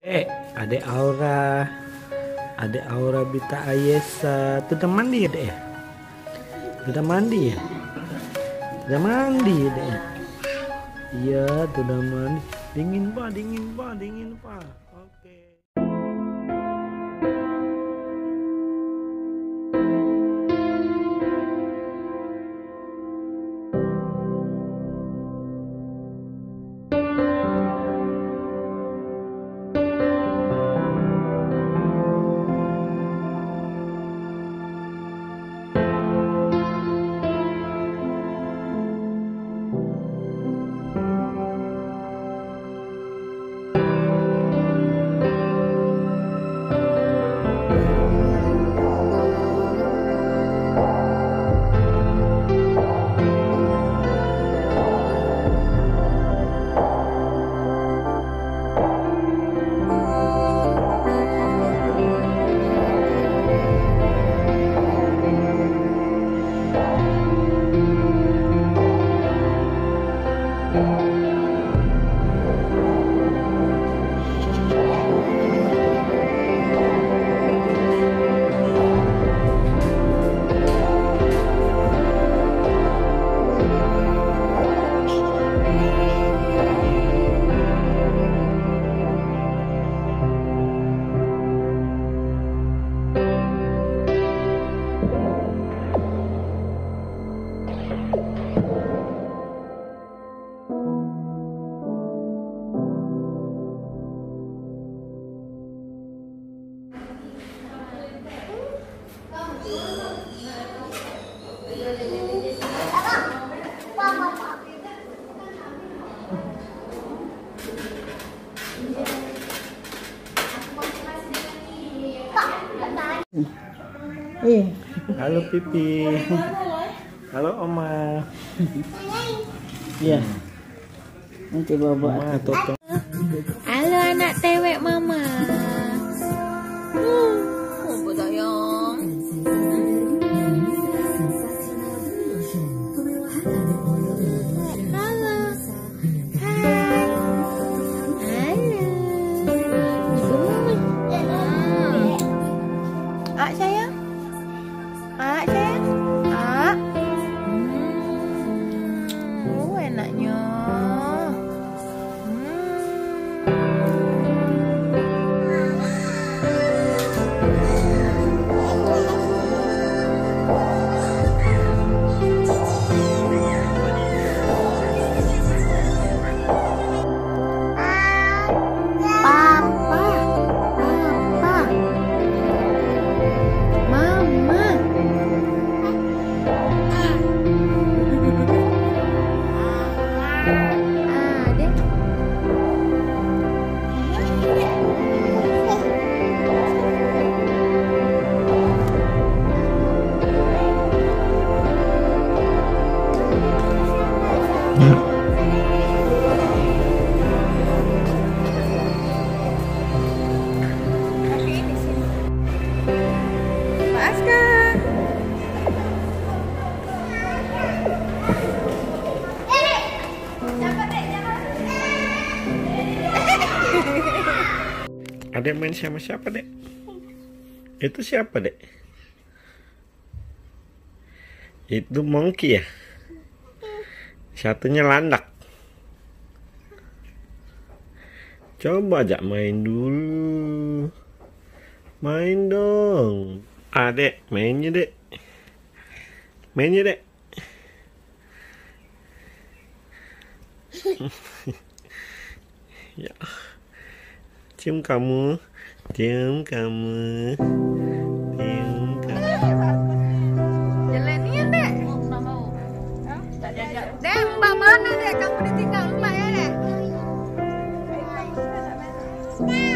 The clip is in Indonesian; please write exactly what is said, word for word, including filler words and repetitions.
Eh, adek Aura, adek Aura Bita Ayesa, sudah mandi ya dek ya? Sudah mandi ya? Sudah mandi ya dek ya? Iya, sudah mandi. Dingin pak, dingin pak, dingin pak. Oke. Iya. Halo Pipi. Halo Oma. Iya. Nanti bawa. Oma Toto. Halo anak tewek mama. Uh, apa sayang? Halo. Hai. Halo. Gemoy. Ah sayang. Ah sayang. Ah. Hmm. Oh enaknya. Adek main sama siapa dek? Itu siapa dek? Itu monkey ya? Satunya landak. Coba ajak main dulu. Main dong. Adek mainnya dek. Mainnya dek. Ya. Cium kamu, cium kamu, cium kamu. Jelenian dek. Dek, mbak mana dek? Kamu ditinggal mbak ya dek?